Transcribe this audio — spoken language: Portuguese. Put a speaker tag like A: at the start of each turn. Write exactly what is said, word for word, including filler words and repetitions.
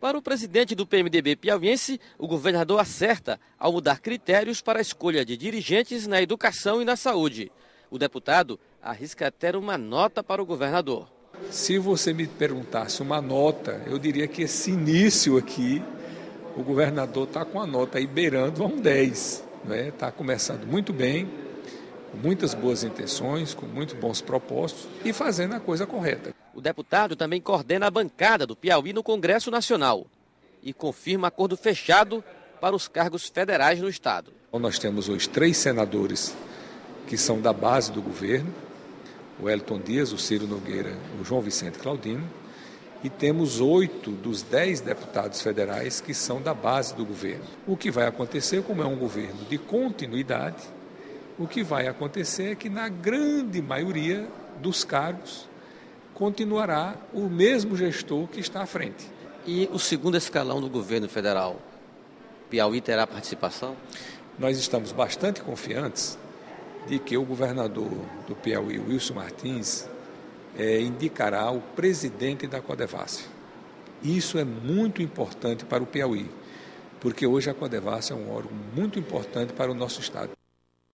A: Para o presidente do P M D B piauiense, o governador acerta ao mudar critérios para a escolha de dirigentes na educação e na saúde. O deputado arrisca ter uma nota para o governador.
B: Se você me perguntasse uma nota, eu diria que esse início aqui, o governador está com a nota aí beirando a um dez. Né? Está começando muito bem, com muitas boas intenções, com muito bons propósitos e fazendo a coisa correta.
A: O deputado também coordena a bancada do Piauí no Congresso Nacional e confirma acordo fechado para os cargos federais no estado.
B: Nós temos hoje três senadores que são da base do governo, o Wellington Dias, o Ciro Nogueira, o João Vicente Claudino, e temos oito dos dez deputados federais que são da base do governo. O que vai acontecer, como é um governo de continuidade, o que vai acontecer é que na grande maioria dos cargos continuará o mesmo gestor que está à frente.
A: E o segundo escalão do governo federal, Piauí terá participação?
B: Nós estamos bastante confiantes de que o governador do Piauí, Wilson Martins, é, indicará o presidente da Codevasf. Isso é muito importante para o Piauí, porque hoje a Codevasf é um órgão muito importante para o nosso estado.